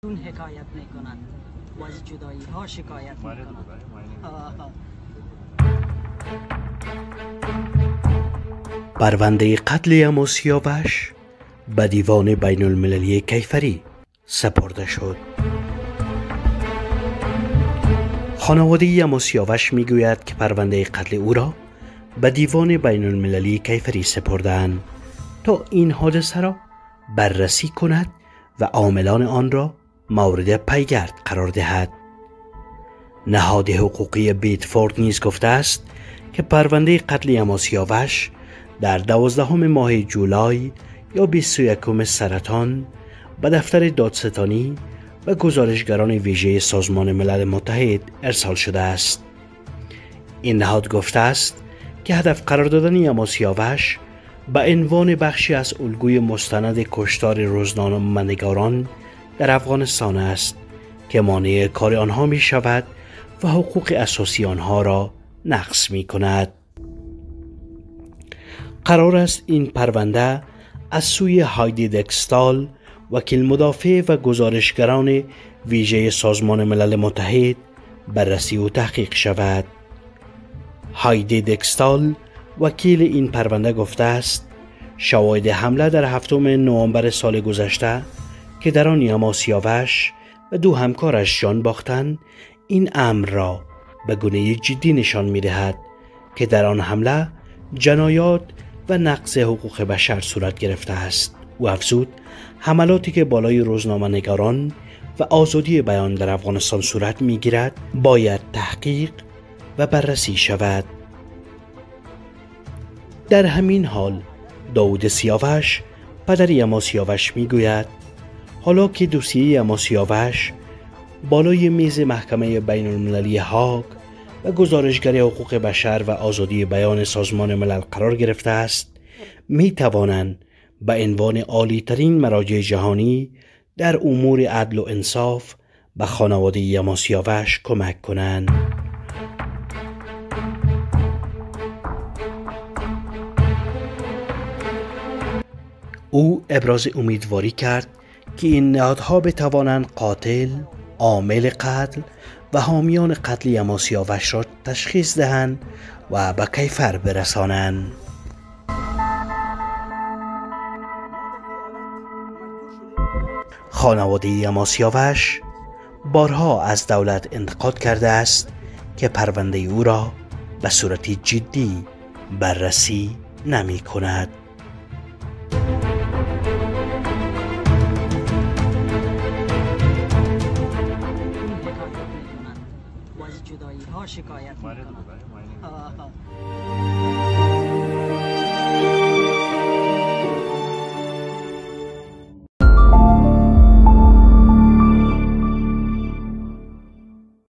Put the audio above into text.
اون حکایت میکنند و از جدایی ها شکایت میکنند. پرونده قتل عمو سیاوش به دیوان بین المللی کیفری سپرده شد. خانواده عمو سیاوش میگوید که پرونده قتل او را به دیوان بین المللی کیفری سپردند تا این حادثه را بررسی کند و عاملان آن را مورد پیگرد قرار دهد. نهاد حقوقی بیتفورد نیز گفته است که پرونده قتل عمو سیاوش در 12 ماه جولای یا 21 سرطان به دفتر دادستانی و گزارشگران ویژه سازمان ملل متحد ارسال شده است. این نهاد گفته است که هدف قرار دادن عمو سیاوش به عنوان بخشی از الگوی مستند کشتار روزنامه‌نگاران در افغانستان است که مانع کار آنها می شود و حقوق اساسی آنها را نقض می کند. قرار است این پرونده از سوی هایدی دکستال، وکیل مدافع و گزارشگران ویژه سازمان ملل متحد بررسی و تحقیق شود. هایدی دکستال وکیل این پرونده گفته است شواهد حمله در 7 نوامبر سال گذشته که در آن عمو سیاوش و 2 همکارش جان باختند این امر را به گونه جدی نشان می دهد که در آن حمله جنایات و نقض حقوق بشر صورت گرفته است. او افزود حملاتی که بالای روزنامه‌نگاران و آزادی بیان در افغانستان صورت می گیرد باید تحقیق و بررسی شود. در همین حال داود سیاوش پدر عمو سیاوش می گوید حالا که دوسیه عمو سیاوش بالای میز محکمه بین المللی هاگ و گزارشگری حقوق بشر و آزادی بیان سازمان ملل قرار گرفته است می توانند به عنوان عالی ترین مراجع جهانی در امور عدل و انصاف به خانواده عمو سیاوش کمک کنند. او ابراز امیدواری کرد که این نهادها بتوانند قاتل، عامل قتل و حامیان قتل عمو سیاوش را تشخیص دهند و به کیفر برسانند. خانواده عمو سیاوش بارها از دولت انتقاد کرده است که پرونده او را به صورت جدی بررسی نمی کند. و از جدایی ها شکایت میکنند.